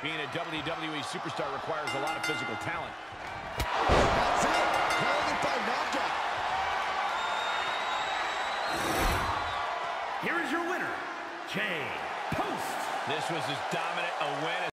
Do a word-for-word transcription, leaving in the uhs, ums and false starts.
Being a W W E superstar requires a lot of physical talent. That's it. Calling it by knockout. Here is your winner, Jay Post. This was as dominant a win as